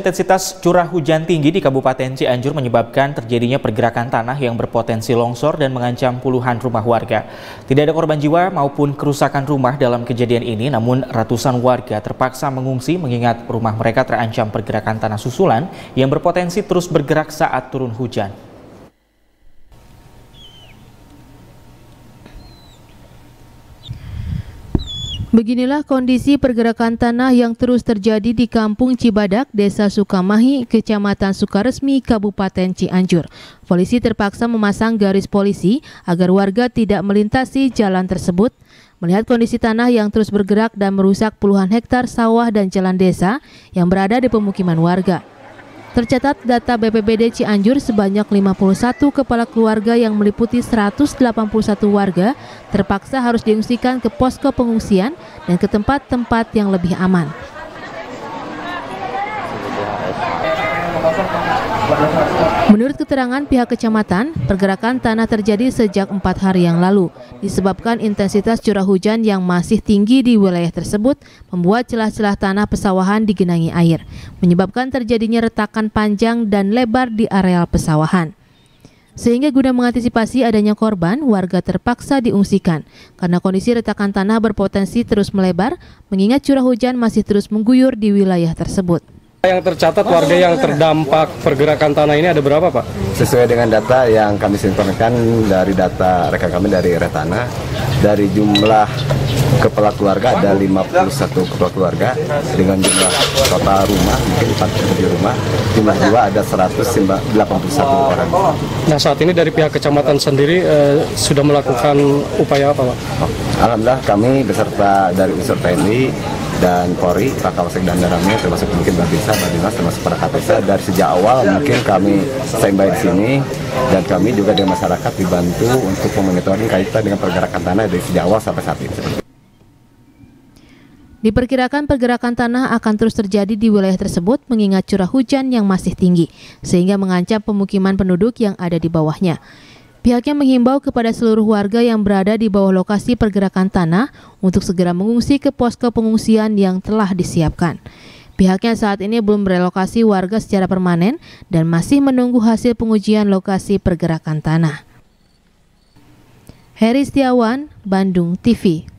Intensitas curah hujan tinggi di Kabupaten Cianjur menyebabkan terjadinya pergerakan tanah yang berpotensi longsor dan mengancam puluhan rumah warga. Tidak ada korban jiwa maupun kerusakan rumah dalam kejadian ini, namun ratusan warga terpaksa mengungsi mengingat rumah mereka terancam pergerakan tanah susulan yang berpotensi terus bergerak saat turun hujan. Beginilah kondisi pergerakan tanah yang terus terjadi di Kampung Cibadak, Desa Sukamahi, Kecamatan Sukaresmi, Kabupaten Cianjur. Polisi terpaksa memasang garis polisi agar warga tidak melintasi jalan tersebut. Melihat kondisi tanah yang terus bergerak dan merusak puluhan hektar sawah dan jalan desa yang berada di pemukiman warga. Tercatat data BPBD Cianjur sebanyak 51 kepala keluarga yang meliputi 181 warga terpaksa harus diungsikan ke posko pengungsian dan ke tempat-tempat yang lebih aman. Menurut keterangan pihak kecamatan, pergerakan tanah terjadi sejak 4 hari yang lalu. Disebabkan intensitas curah hujan yang masih tinggi di wilayah tersebut, membuat celah-celah tanah pesawahan digenangi air, menyebabkan terjadinya retakan panjang dan lebar di areal pesawahan. Sehingga guna mengantisipasi adanya korban, warga terpaksa diungsikan karena kondisi retakan tanah berpotensi terus melebar, mengingat curah hujan masih terus mengguyur di wilayah tersebut. Yang tercatat warga yang terdampak pergerakan tanah ini ada berapa, Pak? Sesuai dengan data yang kami sinkronkan dari data rekan kami dari Retana, dari jumlah kepala keluarga ada 51 kepala keluarga dengan jumlah total rumah mungkin 47 rumah, jumlah jiwa ada 181 orang. Nah, saat ini dari pihak kecamatan sendiri sudah melakukan upaya apa, Pak? Alhamdulillah kami beserta dari unsur TNI dan Polri, Pak Kapolsek dan Daramnya, termasuk mungkin Babinsa, Babinmas, termasuk para KPSA, dari sejak awal mungkin kami standby di sini dan kami juga dengan masyarakat dibantu untuk memonitoring kaitan dengan pergerakan tanah dari sejak awal sampai saat ini. Diperkirakan pergerakan tanah akan terus terjadi di wilayah tersebut mengingat curah hujan yang masih tinggi, sehingga mengancam pemukiman penduduk yang ada di bawahnya. Pihaknya menghimbau kepada seluruh warga yang berada di bawah lokasi pergerakan tanah untuk segera mengungsi ke posko pengungsian yang telah disiapkan. Pihaknya saat ini belum merelokasi warga secara permanen dan masih menunggu hasil pengujian lokasi pergerakan tanah. Heri Setiawan, Bandung TV.